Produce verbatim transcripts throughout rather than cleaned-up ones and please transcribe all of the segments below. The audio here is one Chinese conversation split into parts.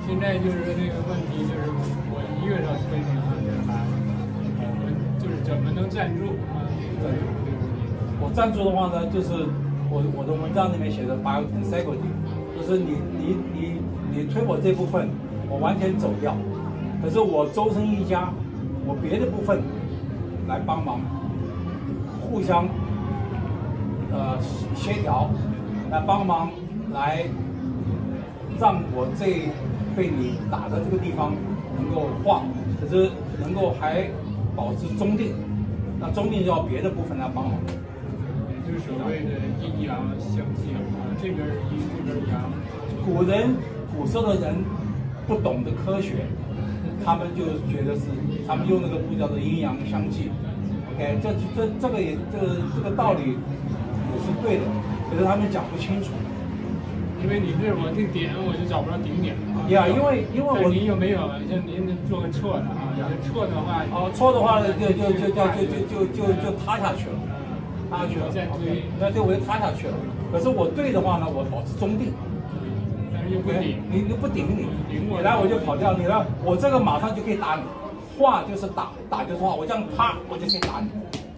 现在就是那个问题，就是我一个要推那个就是还我们就是怎么能站住啊？站住这个问题。 我赞助的话呢，就是我我的文章里面写的 biointegrity， 就是你你你你推我这部分，我完全走掉，可是我周生一家，我别的部分来帮忙，互相呃协调，来帮忙来让我这被你打的这个地方能够化，可是能够还保持中定，那中定就要别的部分来帮忙。 就是所谓的阴阳相济啊，这边阴这边阳。 古人古时候的人不懂得科学，他们就觉得是他们用那个步叫做阴阳相济。OK， 这这这个也这个这个道理也是对的，可是他们讲不清楚。 因为你这我这个点我就找不着顶点了。 呀，因为因为我您有没有像您做个错的啊？错的话哦，错的话就就就就就就就就就塌下去了。塌下去了，那就我就塌下去了。可是我对的话呢，我保持中定， 但是又不顶， 你你不顶你， 顶我， 你来我就跑掉，你来我这个马上就可以打你，画就是打，打就是画，我这样啪我就可以打你。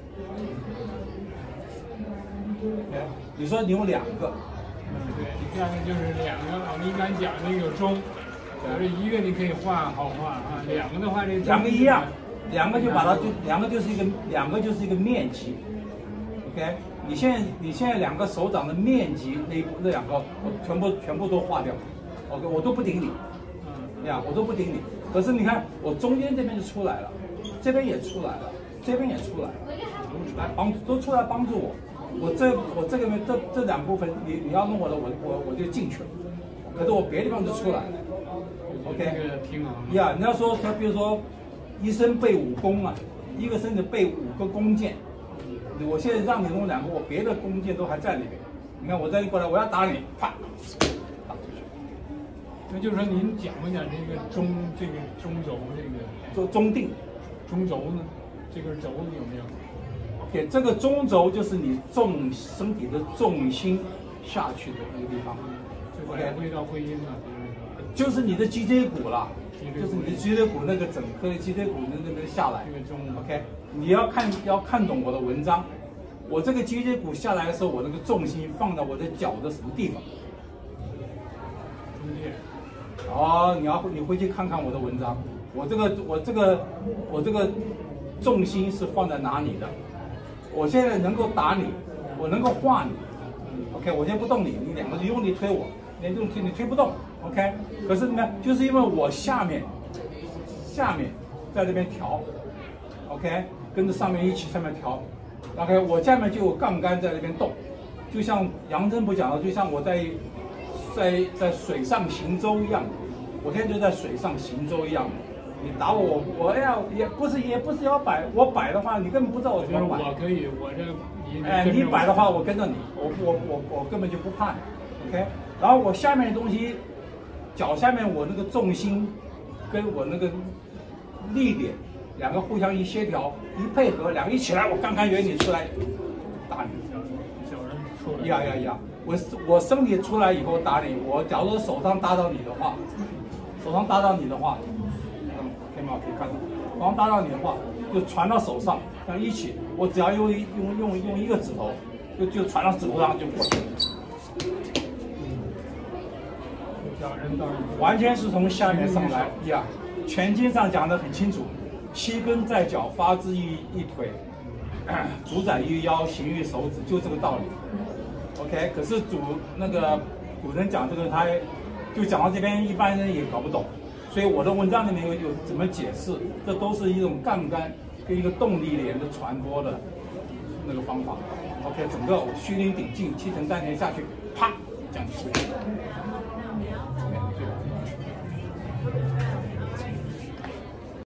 哎，你说你有两个， 嗯对，这样就是两个，我们一般讲那个有中，假如一个你可以画好画啊，两个的话这两个一样，两个就把它就两个就是一个两个就是一个面积。OK， 你现在你现在两个手掌的面积那那两个我全部全部都划掉 ，OK， 我都不顶你，嗯，呀，我都不顶你。可是你看我中间这边就出来了，这边也出来了，这边也出来了，来帮都出来帮助我。我这我这个边这这两部分你你要弄我的我我我就进去了，可是我别的地方就出来了 ，OK， 平衡。 呀，你要说他比如说一身背武功啊，一个身子背五个弓箭。我现在让你弄两个，我别的弓箭都还在里面。你看我再一过来，我要打你，啪，打出去。 那就是说您讲一讲这个中这个中轴这个中中定， 中轴呢，这根轴有没有 ？OK， 这个中轴就是你重身体的重心下去的那个地方。 OK， 会到会阴了， 就是你的脊椎骨了，就是你的脊椎骨那个整颗脊椎骨的那边下来。 这个中 OK。你要看要看懂我的文章，我这个脊椎骨下来的时候，我那个重心放到我的脚的什么地方？ 中间。 哦，你要你回去看看我的文章，我这个我这个我这个重心是放在哪里的？我现在能够打你，我能够画你 ，OK， 我现在不动你，你两个用力推我，你用推你推不动 ，OK， 可是呢，就是因为我下面下面在这边调 ，OK。跟着上面一起，上面调 ，OK， 我下面就有杠杆在那边动，就像杨真不讲的，就像我在在在水上行舟一样，我现在就在水上行舟一样。你打我，我哎呀，也不是也不是要摆，我摆的话，你根本不知道我怎么摆。 我可以，我这你哎，你摆的话，我跟着你，我我我我根本就不怕你 ，OK。然后我下面的东西，脚下面我那个重心跟我那个力点。两个互相一协调，一配合，两个一起来，我刚刚原理出来，打你。 小人出来。 呀呀呀！我我身体出来以后打你，我假如说手上搭到你的话，手上搭到你的话，嗯，可以吗？可以看到，手上搭到你的话，就传到手上，这样一起，我只要用一用用用一个指头，就就传到指头上就过去。 小人到完全是从下面上来呀，拳经上讲得很清楚。七根在脚，发之于一腿，主宰于腰，行于手指，就这个道理。OK， 可是主那个古人讲这个，他就讲到这边，一般人也搞不懂。所以我的文章里面有有怎么解释，这都是一种杠杆跟一个动力链的传播的那个方法。OK， 整个虚灵顶劲，气沉丹田下去，啪，这样就出来了。